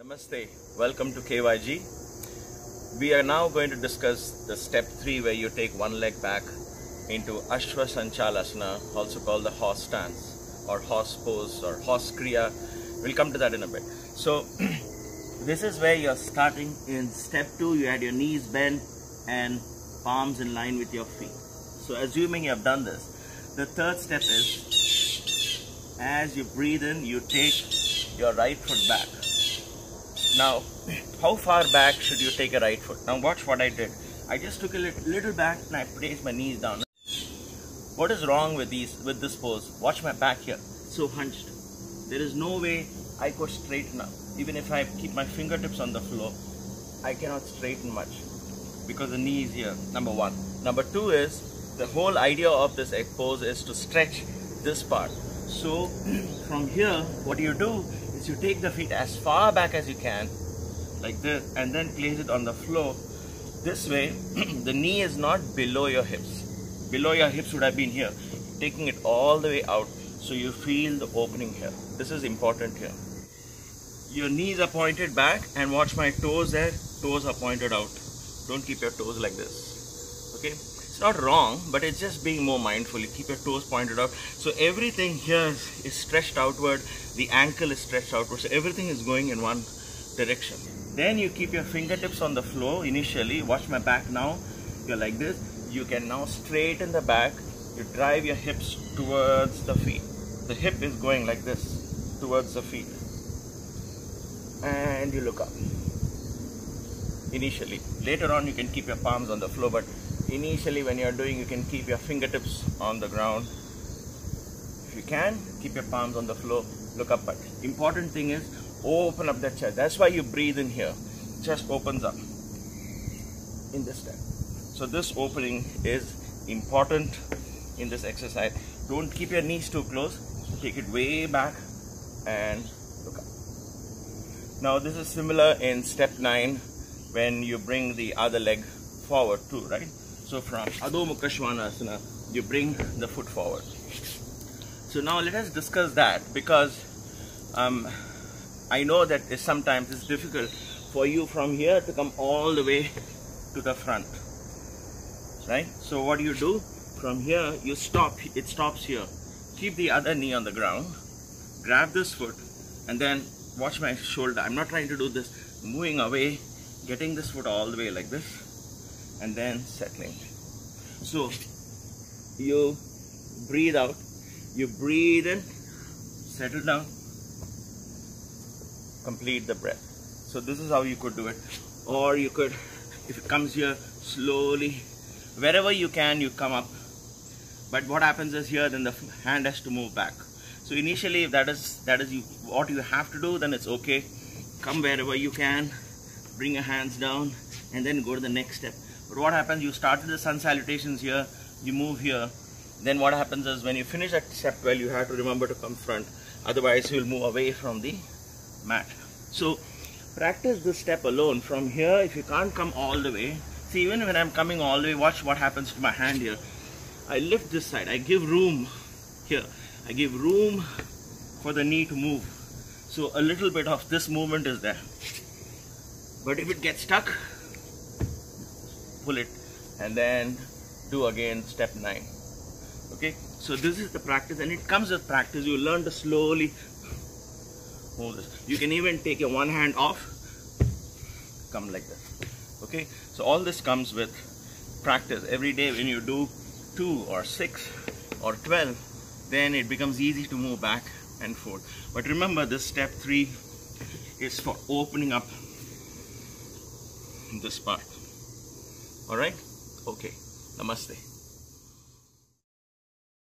Namaste, welcome to KYG. We are now going to discuss the step 3 where you take one leg back into Ashwa Sanchalasana, also called the horse stance or horse pose or horse kriya. We'll come to that in a bit. So this is where you're starting. In step 2 you had your knees bent and palms in line with your feet. So assuming you have done this, the third step is as you breathe in, you take your right foot back. Now, how far back should you take a right foot? Now watch what I did. I just took a little back and I placed my knees down. What is wrong with this pose? Watch my back here. So hunched. There is no way I could straighten up. Even if I keep my fingertips on the floor, I cannot straighten much because the knee is here, number one. Number two is, the whole idea of this pose is to stretch this part. So from here, what you do is you take the feet as far back as you can, like this, and then place it on the floor. This way, the knee is not below your hips. Below your hips would have been here. Taking it all the way out, so you feel the opening here. This is important here. Your knees are pointed back, and watch my toes there. Toes are pointed out. Don't keep your toes like this. Okay? It's not wrong, but it's just being more mindful. You keep your toes pointed out. So everything here is stretched outward. The ankle is stretched outward. So everything is going in one direction. Then you keep your fingertips on the floor initially. Watch my back now. You're like this. You can now straighten the back. You drive your hips towards the feet. The hip is going like this towards the feet. And you look up. Initially. Later on you can keep your palms on the floor, but initially when you're doing, you can keep your fingertips on the ground. If you can, keep your palms on the floor, look up. But important thing is, open up the chest. That's why you breathe in here. Chest opens up in this step. So this opening is important in this exercise. Don't keep your knees too close. Take it way back and look up. Now this is similar in step 9 when you bring the other leg forward too, right? So from Adho Mukha Svanasana, you bring the foot forward. So now let us discuss that, because I know that sometimes it's difficult for you from here to come all the way to the front, right? So what you do, from here you stop, it stops here. Keep the other knee on the ground, grab this foot, and then watch my shoulder. I'm not trying to do this, moving away, getting this foot all the way like this, and then settling. So you breathe out, you breathe in, settle down, complete the breath. So this is how you could do it. Or you could, if it comes here, slowly, wherever you can, you come up. But what happens is here, then the hand has to move back. So initially, if that is what you have to do, then it's okay. Come wherever you can, bring your hands down, and then go to the next step. But what happens, you started the sun salutations here, you move here, then what happens is when you finish that step 12, you have to remember to come front, otherwise you'll move away from the mat. So practice this step alone. From here, if you can't come all the way, see, even when I'm coming all the way, watch what happens to my hand here. I lift this side, I give room here, I give room for the knee to move. So a little bit of this movement is there. But if it gets stuck, pull it and then do again step 9. Okay, so this is the practice, and it comes with practice. You learn to slowly move this. You can even take your one hand off, come like this. Okay, so all this comes with practice. Every day when you do 2 or 6 or 12, then it becomes easy to move back and forth. But remember, this step 3 is for opening up this part. Alright? Okay. Namaste.